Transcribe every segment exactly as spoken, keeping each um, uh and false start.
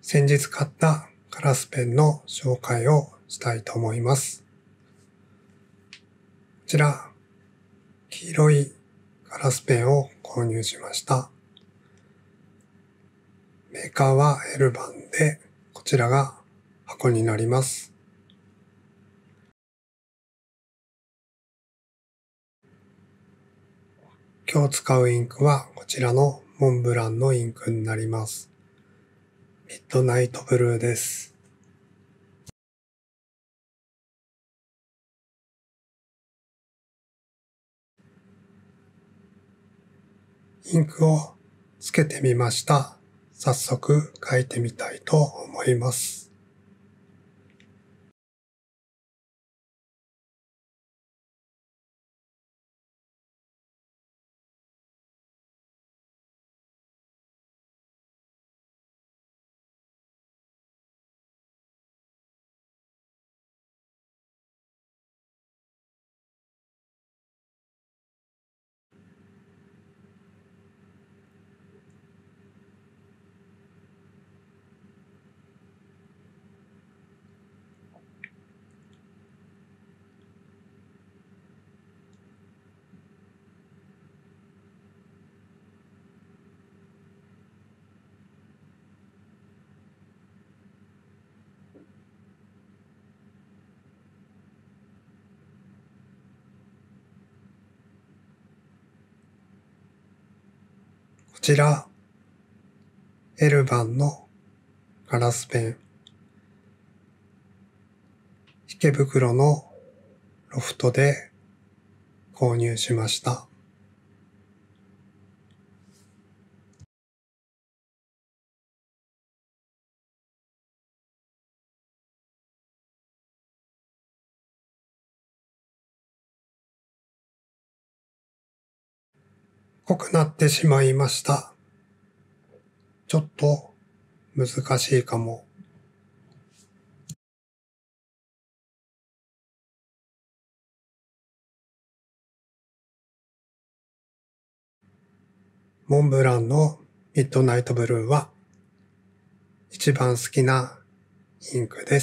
先日買ったガラスペンの紹介をしたいと思います。こちら、黄色いガラスペンを購入しました。メーカーはエルバンで、こちらが箱になります。今日使うインクはこちらのモンブランのインクになります。ミッドナイトブルーです。インクをつけてみました。早速書いてみたいと思います。こちら、エルバンのガラスペン。池袋のロフトで購入しました。濃くなってしまいました。ちょっと難しいかも。モンブランのミッドナイトブルーは一番好きなインクです。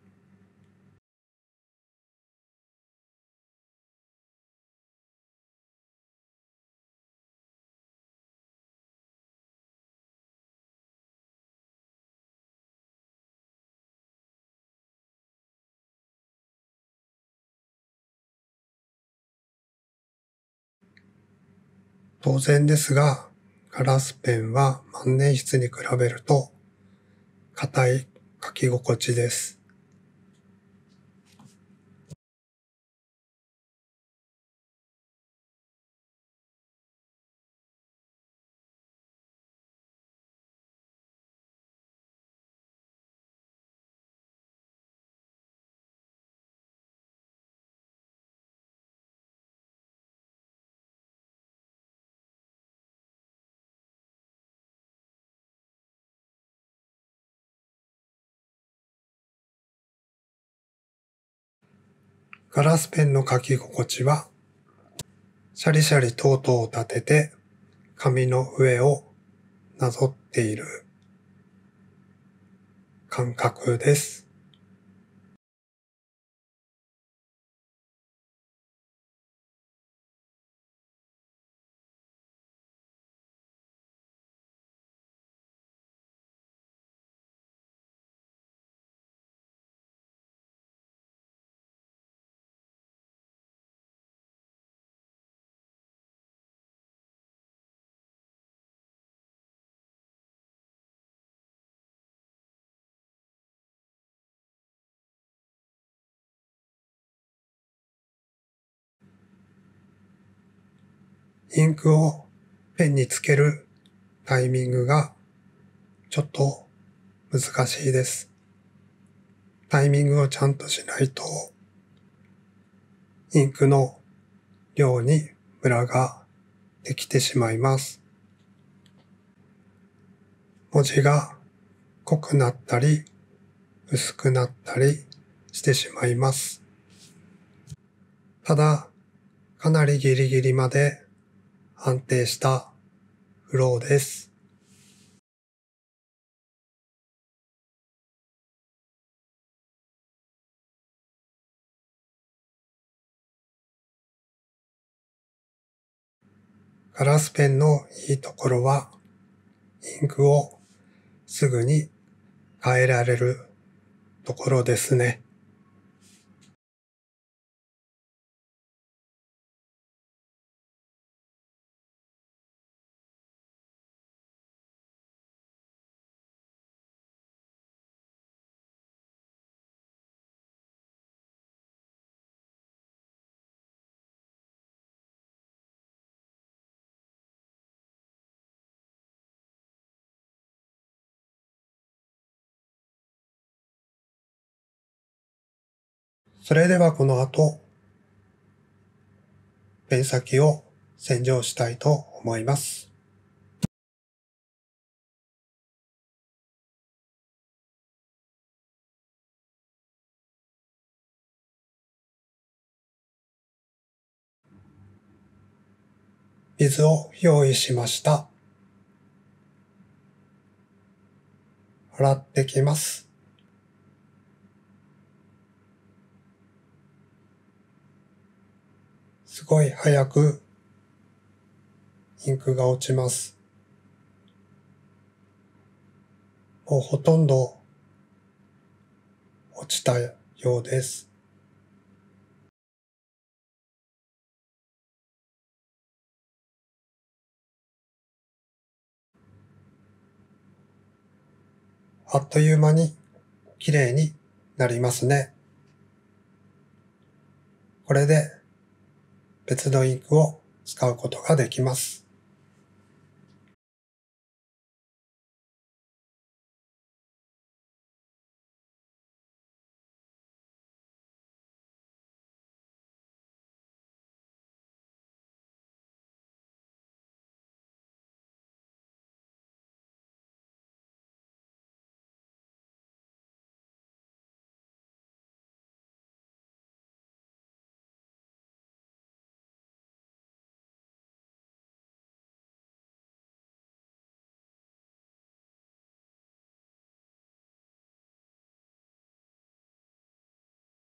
当然ですが、ガラスペンは万年筆に比べると硬い書き心地です。ガラスペンの書き心地は、シャリシャリと音を立てて紙の上をなぞっている感覚です。インクをペンにつけるタイミングがちょっと難しいです。タイミングをちゃんとしないと、インクの量にムラができてしまいます。文字が濃くなったり薄くなったりしてしまいます。ただ、かなりギリギリまで安定したフローです。 ガラスペンのいいところは、インクをすぐに変えられるところですね。それではこの後、ペン先を洗浄したいと思います。水を用意しました。洗ってきます。すごい早くインクが落ちます。もうほとんど落ちたようです。あっという間に綺麗になりますね。これで別のインクを使うことができます。